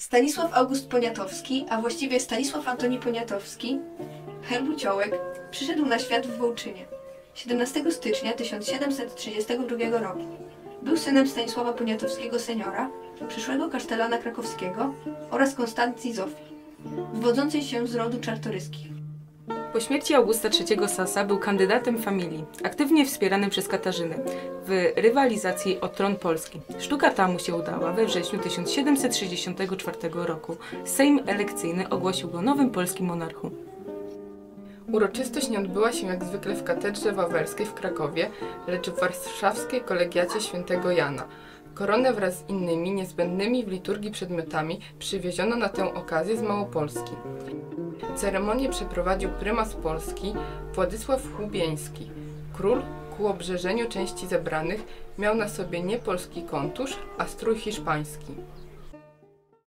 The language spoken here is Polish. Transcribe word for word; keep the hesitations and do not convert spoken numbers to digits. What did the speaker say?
Stanisław August Poniatowski, a właściwie Stanisław Antoni Poniatowski, herbuciołek, przyszedł na świat w Wołczynie siedemnastego stycznia tysiąc siedemset trzydziestego drugiego roku. Był synem Stanisława Poniatowskiego seniora, przyszłego kasztelana krakowskiego oraz Konstancji Zofii, wywodzącej się z rodu Czartoryskich. Po śmierci Augusta trzeciego Sasa był kandydatem familii, aktywnie wspieranym przez Katarzynę w rywalizacji o tron Polski. Sztuka ta mu się udała. We wrześniu tysiąc siedemset sześćdziesiątego czwartego roku Sejm elekcyjny ogłosił go nowym polskim monarchą. Uroczystość nie odbyła się jak zwykle w katedrze wawelskiej w Krakowie, lecz w warszawskiej kolegiacie świętego Jana. Koronę wraz z innymi niezbędnymi w liturgii przedmiotami przywieziono na tę okazję z Małopolski. Ceremonię przeprowadził prymas Polski Władysław Chłubieński. Król ku obrzeżeniu części zebranych miał na sobie nie polski kontusz, a strój hiszpański.